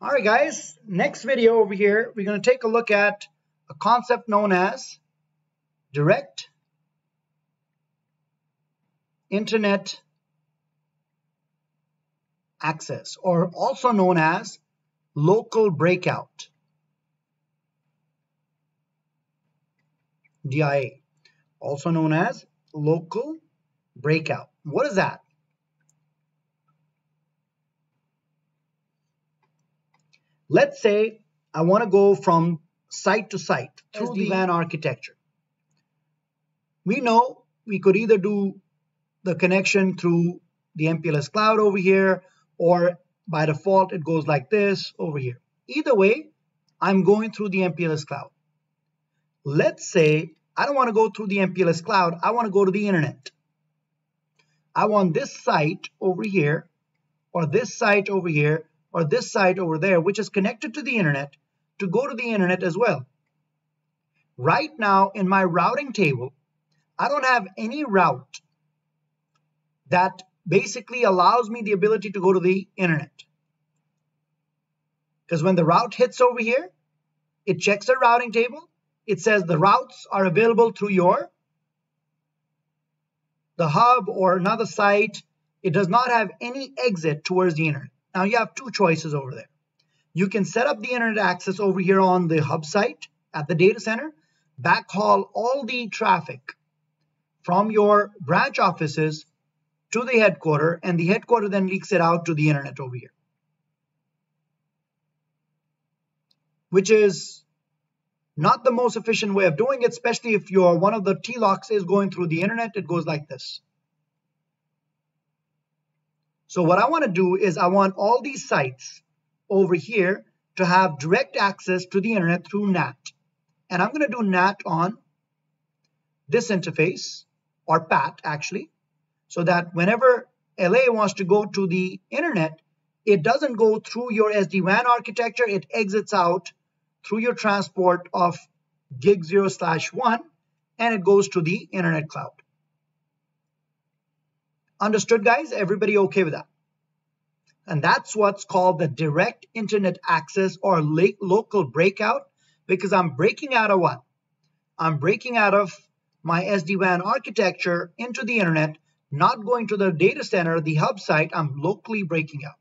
All right, guys, next video over here, we're going to take a look at a concept known as direct internet access, or also known as local breakout, DIA, also known as local breakout. What is that? Let's say I want to go from site to site through SD-WAN architecture. We know we could either do the connection through the MPLS cloud over here, or by default it goes like this over here. Either way, I'm going through the MPLS cloud. Let's say I don't want to go through the MPLS cloud. I want to go to the internet. I want this site over here, or this site over here, or this site over there, which is connected to the internet, to go to the internet as well. Right now in my routing table, I don't have any route that basically allows me the ability to go to the internet. Because when the route hits over here, it checks the routing table. It says the routes are available through the hub or another site. It does not have any exit towards the internet. Now you have two choices over there. You can set up the internet access over here on the hub site at the data center, backhaul all the traffic from your branch offices to the headquarters, and the headquarters then leaks it out to the internet over here, which is not the most efficient way of doing it, especially if one of the TLOCs is going through the internet. It goes like this. So what I want to do is I want all these sites over here to have direct access to the internet through NAT. And I'm going to do NAT on this interface, or PAT actually, so that whenever LA wants to go to the internet, it doesn't go through your SD-WAN architecture. It exits out through your transport of gig 0/1, and it goes to the internet cloud. Understood, guys? Everybody okay with that? And that's what's called the direct internet access or local breakout, because I'm breaking out of what? I'm breaking out of my SD-WAN architecture into the internet, not going to the data center, the hub site. I'm locally breaking out,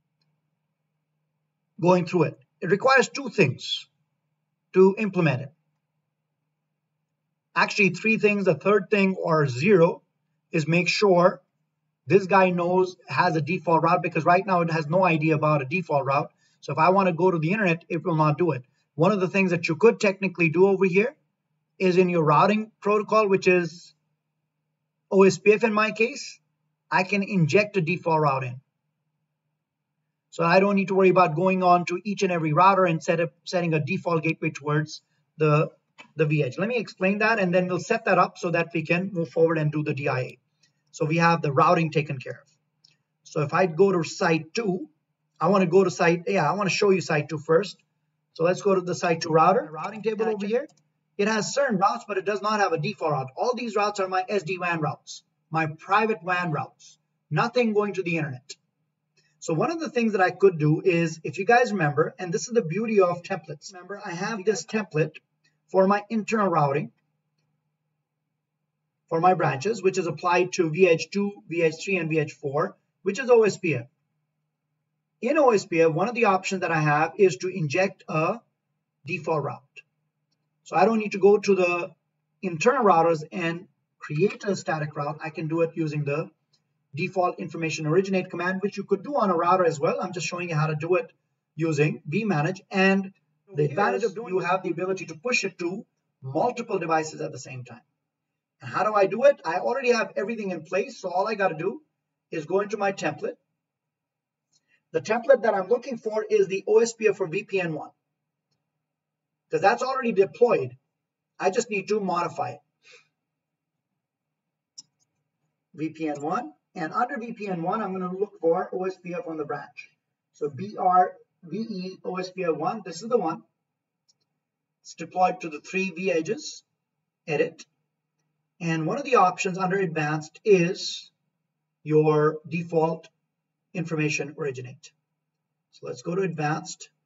going through it. It requires two things to implement it. Actually, three things. The third thing, or zero, is make sure this guy has a default route, because right now it has no idea about a default route. So if I want to go to the internet, it will not do it. One of the things that you could technically do over here is in your routing protocol, which is OSPF in my case, I can inject a default route in. So I don't need to worry about going on to each and every router and setting a default gateway towards the vEdge. Let me explain that, and then we'll set that up so that we can move forward and do the DIA. So we have the routing taken care of. So if I go to site 2, I want to go to site, I want to show you site 2 first. So let's go to the site 2 router, routing table over here. It has certain routes, but it does not have a default route. All these routes are my SD-WAN routes, my private WAN routes, nothing going to the internet. So one of the things that I could do is, if you guys remember, and this is the beauty of templates. Remember, I have this template for my internal routing for my branches, which is applied to vEdge 2, vEdge 3, and vEdge 4, which is OSPF. In OSPF, one of the options that I have is to inject a default route. So I don't need to go to the internal routers and create a static route. I can do it using the default information originate command, which you could do on a router as well. I'm just showing you how to do it using vManage. And the advantage of doing, you have the ability to push it to multiple devices at the same time. And how do I do it? I already have everything in place. So all I got to do is go into my template. The template that I'm looking for is the OSPF for VPN1, because that's already deployed. I just need to modify it. VPN1, and under VPN1, I'm going to look for OSPF on the branch. So BRVE OSPF1, this is the one. It's deployed to the 3 vEdges, edit. And one of the options under advanced is your default information originate. So let's go to advanced,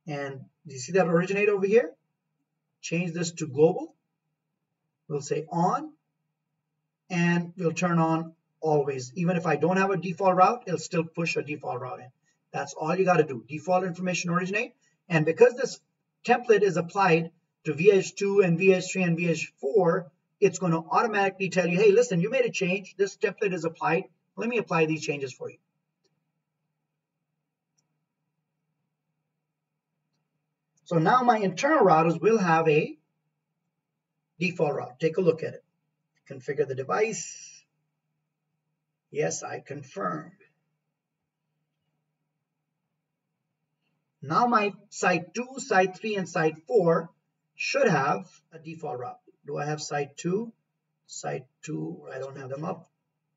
And do you see that originate over here? Change this to global. We'll say on, and we'll turn on always. Even if I don't have a default route, it'll still push a default route in. That's all you got to do. Default information originate. And because this template is applied to vEdge 2 and vEdge 3 and vEdge 4, it's going to automatically tell you, hey, listen, you made a change. This template is applied. Let me apply these changes for you. So now my internal routers will have a default route. Take a look at it. Configure the device. Yes, I confirm. Now my site 2, site 3, and site 4 should have a default route. Do I have site 2? Site 2, I don't have them up.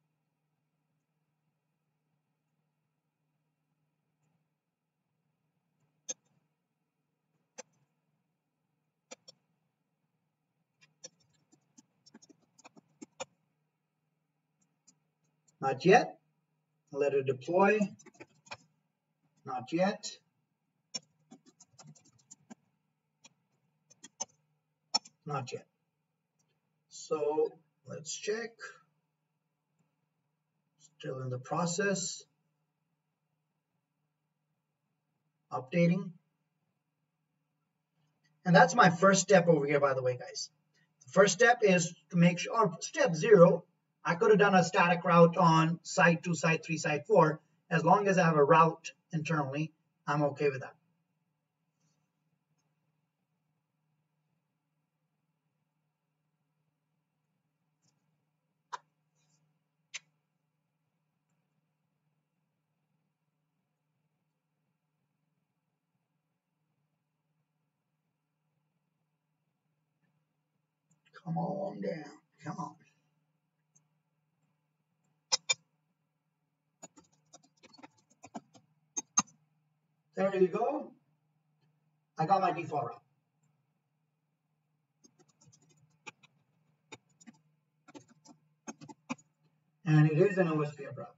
Not yet. Let it deploy. Not yet. Not yet. So let's check. Still in the process. Updating. And that's my first step over here, by the way, guys. The first step is to make sure, step 0, I could have done a static route on site 2, site 3, site 4. As long as I have a route internally, I'm okay with that. Come on down. Come on. There you go. I got my default route. And it is an OSPF route.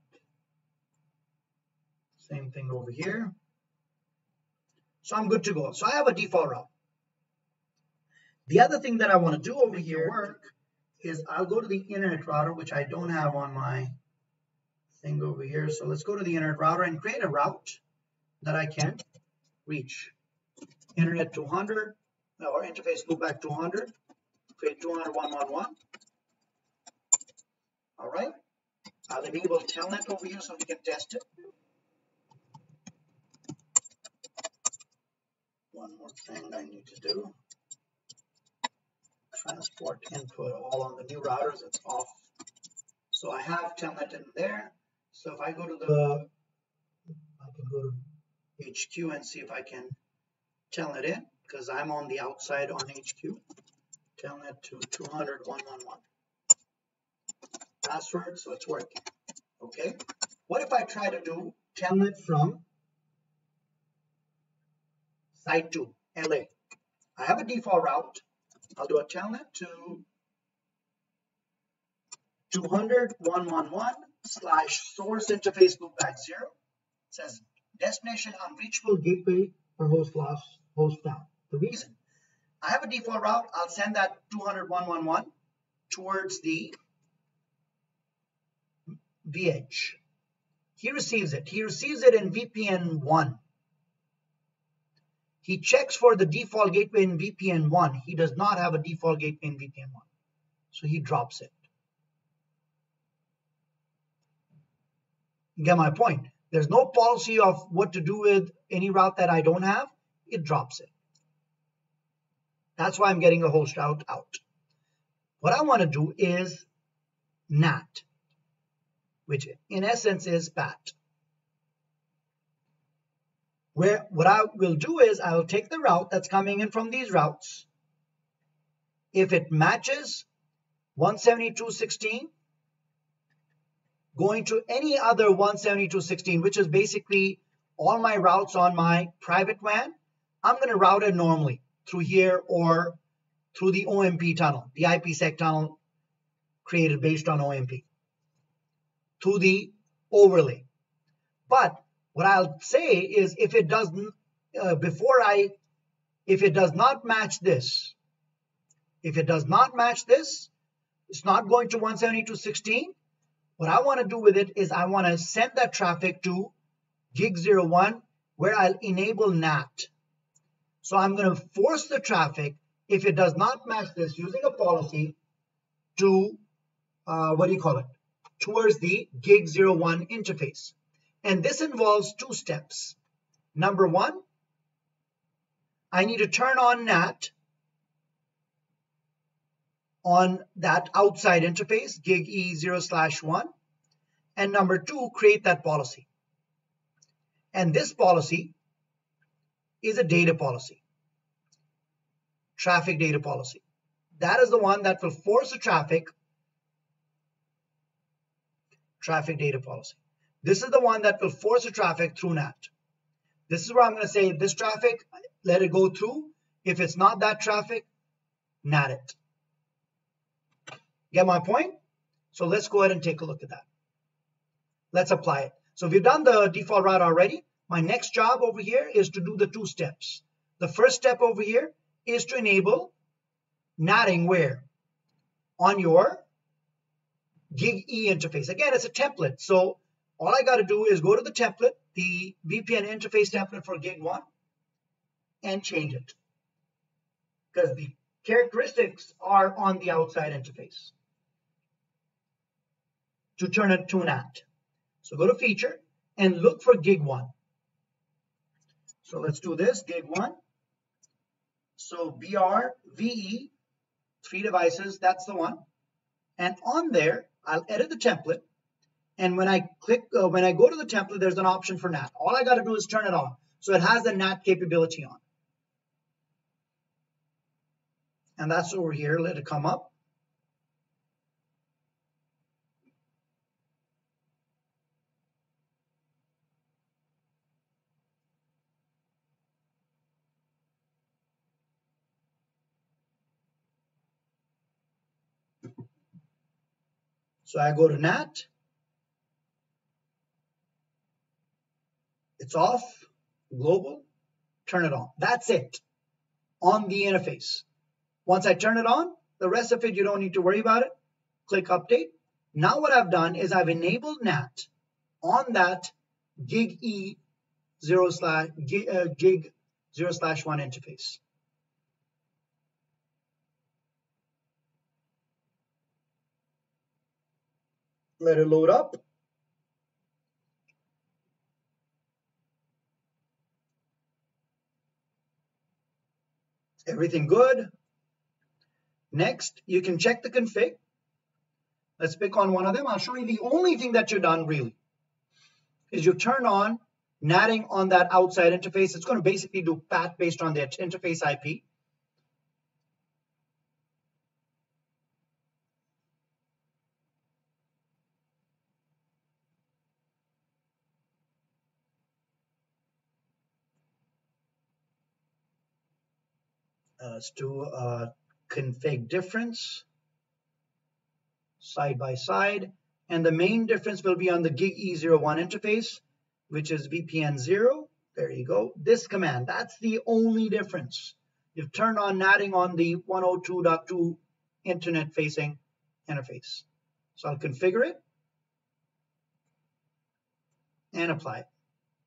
Same thing over here. So I'm good to go. So I have a default route. The other thing that I want to do over here work is I'll go to the internet router, which I don't have on my thing over here. So let's go to the internet router and create a route that I can reach. Internet 200 or interface loopback 200, create 200.1.1.1. All right. I'll enable telnet over here so we can test it. One more thing I need to do. Transport input all on the new routers, it's off. So I have telnet in there. So if I go to the, I can go to HQ and see if I can telnet in, because I'm on the outside on HQ. Telnet to 200.1.1.1. Password, so it's working. Okay. What if I try to do telnet from site 2, LA? I have a default route. I'll do a telnet to 200.1.1.1/source interface loopback 0. It says destination unreachable gateway or host lost, host found. The reason I have a default route, I'll send that 200.1.1.1 towards the vEdge. He receives it. He receives it in VPN 1. He checks for the default gateway in VPN 1. He does not have a default gateway in VPN 1. So he drops it. You get my point? There's no policy of what to do with any route that I don't have. It drops it. That's why I'm getting a host route out. What I want to do is NAT, which in essence is PAT. Where what I will do is I will take the route that's coming in from these routes. If it matches 172.16, going to any other 172.16, which is basically all my routes on my private WAN, I'm going to route it normally through here or through the OMP tunnel, the IPSEC tunnel created based on OMP, through the overlay. But what I'll say is if it if it does not match this, it's not going to 172.16. What I want to do with it is I want to send that traffic to gig 01 where I'll enable NAT. So I'm going to force the traffic, if it does not match this, using a policy to, towards the gig 01 interface. And this involves two steps. Number one, I need to turn on NAT on that outside interface, gig E0/1. And number two, create that policy. And this policy is a data policy, traffic data policy. That is the one that will force the traffic data policy. This is the one that will force the traffic through NAT. This is where I'm going to say this traffic, let it go through. If it's not that traffic, NAT it. Get my point? So let's go ahead and take a look at that. Let's apply it. So we've done the default route already. My next job over here is to do the two steps. The first step over here is to enable NATing where? On your gig E interface. Again, it's a template. So all I got to do is go to the template, the VPN interface template for gig 1, and change it. Because the characteristics are on the outside interface. To turn it to NAT. So go to feature and look for gig 1. So let's do this, gig 1. So BRVE, 3 devices, that's the one. And on there, I'll edit the template. And when I when I go to the template, there's an option for NAT. All I got to do is turn it on. So it has the NAT capability on. And that's over here, let it come up. So I go to NAT. It's off, global, turn it on. That's it on the interface. Once I turn it on, the rest of it, you don't need to worry about it. Click update. Now what I've done is I've enabled NAT on that gig E0/1 interface. Let it load up. Everything good. Next, you can check the config. Let's pick on one of them. I'll show you the only thing that you've done really is you turn on NATing on that outside interface. It's going to basically do path based on the interface IP. Let's do a config difference side by side, and the main difference will be on the gig E01 interface, which is VPN 0. There you go. This command, that's the only difference. You've turned on NATing on the 102.2 internet facing interface. So I'll configure it and apply it.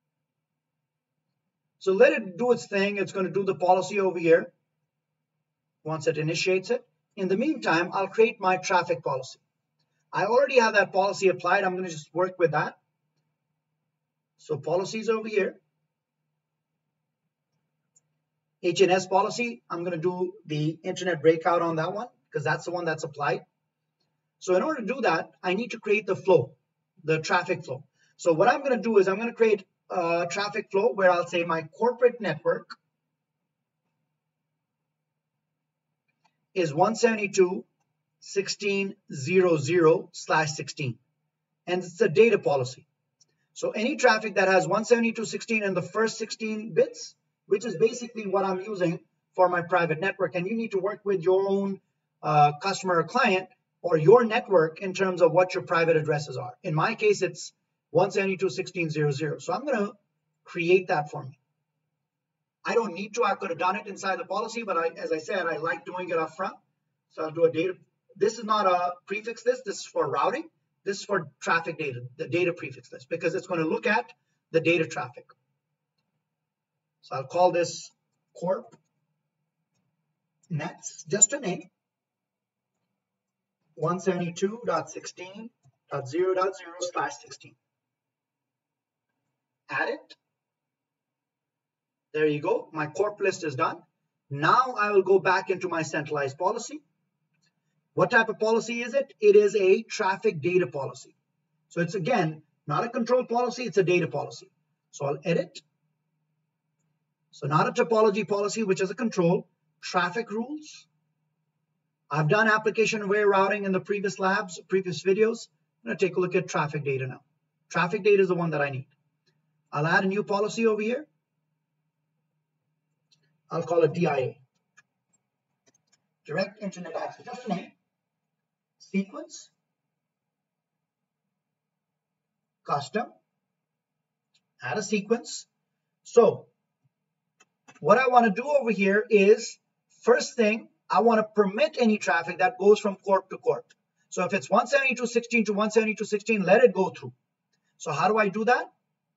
So let it do its thing. It's going to do the policy over here once it initiates it. In the meantime, I'll create my traffic policy. I already have that policy applied. I'm going to just work with that. So policies over here. HNS policy, I'm going to do the internet breakout on that one because that's the one that's applied. So in order to do that, I need to create the flow, the traffic flow. So what I'm going to do is I'm going to create a traffic flow where I'll say my corporate network is 172.16.00/16, and it's a data policy. So any traffic that has 172.16 in the first 16 bits, which is basically what I'm using for my private network, and you need to work with your own customer or client or your network in terms of what your private addresses are. In my case, it's 172.16.00. So I'm going to create that for me. I don't need to. I could have done it inside the policy, but as I said, I like doing it up front. So I'll do a data. This is not a prefix list. This is for routing. This is for traffic data, the data prefix list, because it's going to look at the data traffic. So I'll call this corp nets, just a name, 172.16.0.0/16. Add it. There you go. My corp list is done. Now I will go back into my centralized policy. What type of policy is it? It is a traffic data policy. So it's, again, not a control policy, it's a data policy. So I'll edit. So not a topology policy, which is a control. Traffic rules. I've done application-aware routing in the previous labs, previous videos. I'm going to take a look at traffic data now. Traffic data is the one that I need. I'll add a new policy over here. I'll call it DIA. Direct Internet Access, just a name. Sequence. Custom. Add a sequence. So what I want to do over here is, first thing, I want to permit any traffic that goes from corp to corp. So if it's 172.16 to 172.16, let it go through. So how do I do that?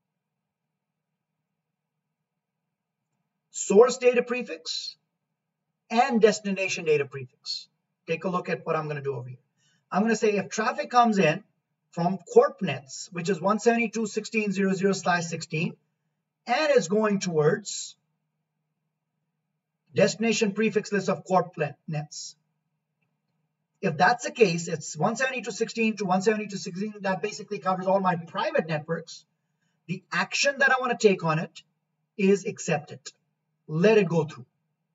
Source data prefix and destination data prefix. Take a look at what I'm going to do over here. I'm going to say if traffic comes in from corp nets, which is 172.16.0.0/16, and is going towards destination prefix list of corp nets. If that's the case, it's 172.16 to 172.16, that basically covers all my private networks. The action that I want to take on it is accept it. Let it go through.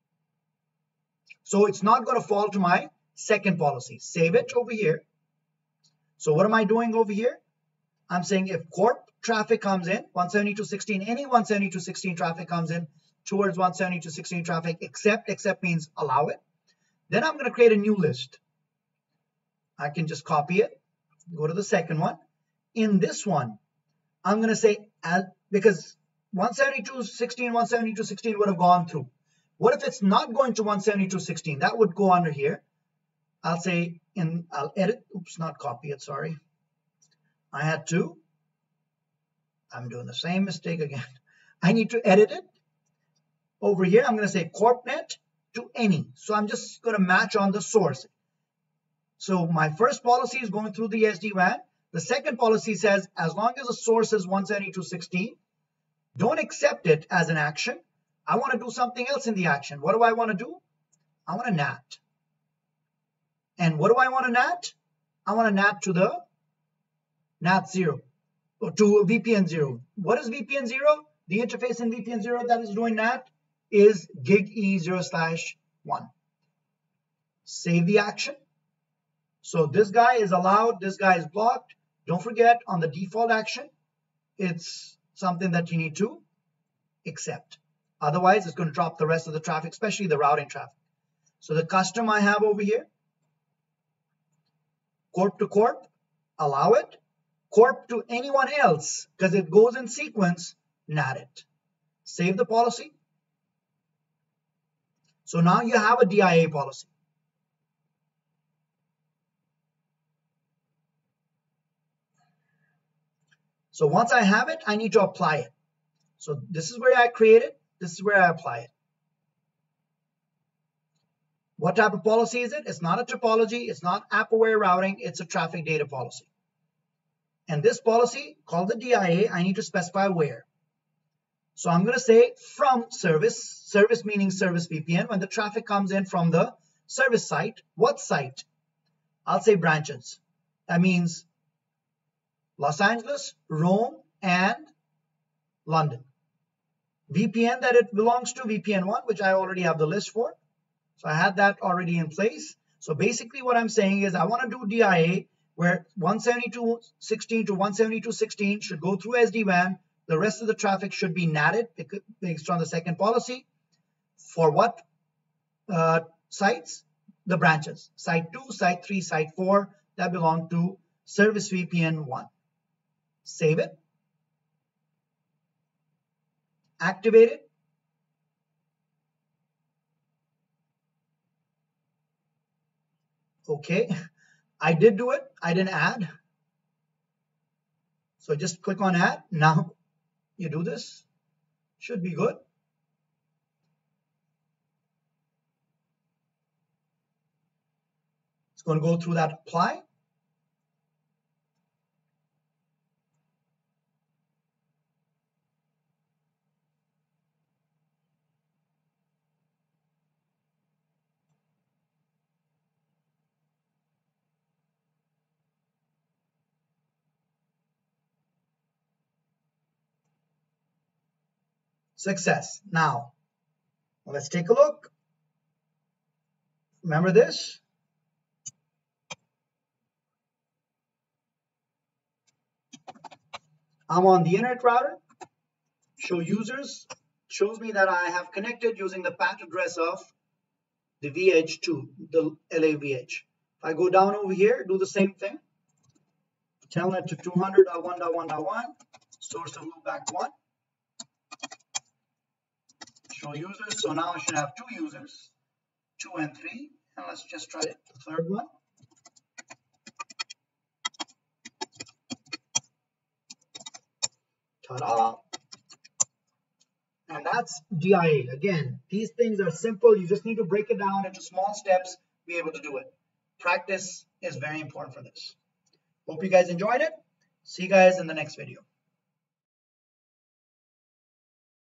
So it's not going to fall to my second policy. Save it over here. So what am I doing over here? I'm saying if corp traffic comes in, 172.16, any 172.16 traffic comes in towards 172.16 traffic, accept means allow it. Then I'm going to create a new list. I can just copy it, go to the second one. In this one, I'm going to say, because 172.16, 172.16 would have gone through. What if it's not going to 172.16? That would go under here. I'll say, I'll edit, oops, not copy it, sorry. I'm doing the same mistake again. I need to edit it. Over here, I'm going to say corpnet to any. So I'm just going to match on the source. So my first policy is going through the SD-WAN. The second policy says, as long as the source is 172.16, don't accept it as an action. I want to do something else in the action. What do I want to do? I want to NAT. And what do I want to NAT? I want to NAT to the NAT 0, or to VPN 0. What is VPN 0? The interface in VPN 0 that is doing NAT is gig E0/1. Save the action. So this guy is allowed, this guy is blocked. Don't forget, on the default action, it's something that you need to accept. Otherwise, it's going to drop the rest of the traffic, especially the routing traffic. So the custom I have over here, corp to corp, allow it. Corp to anyone else, because it goes in sequence, NAT it. Save the policy. So now you have a DIA policy. So once I have it, I need to apply it. So this is where I create it. This is where I apply it. What type of policy is it? It's not a topology. It's not app-aware routing. It's a traffic data policy. And this policy, called the DIA, I need to specify where. So I'm going to say from service, service meaning service VPN, when the traffic comes in from the service site. What site? I'll say branches. That means Los Angeles, Rome, and London. VPN that it belongs to, VPN 1, which I already have the list for. So I had that already in place. So basically what I'm saying is I want to do DIA where 172.16 to 172.16 should go through SD-WAN. The rest of the traffic should be NATed based on the second policy. For what sites? The branches. Site 2, Site 3, Site 4 that belong to Service VPN 1. Save it. Activate it. Okay, I did do it. I didn't add. So just click on add. Now you do this. Should be good. It's going to go through that apply. Success. Now, let's take a look. Remember this? I'm on the internet router. Show users. Shows me that I have connected using the path address of the vEdge to the LA vEdge. If I go down over here, do the same thing. Telnet to 200.1.1.1. Source of loopback 1. Show users. So now I should have 2 users, 2 and 3. And let's just try it, the third one. Ta-da! And that's DIA. Again, these things are simple. You just need to break it down into small steps, be able to do it. Practice is very important for this. Hope you guys enjoyed it. See you guys in the next video.